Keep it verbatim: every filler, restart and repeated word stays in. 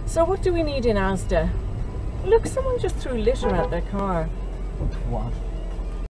So what do we need in Asda? Look, someone just threw litter at their car. What?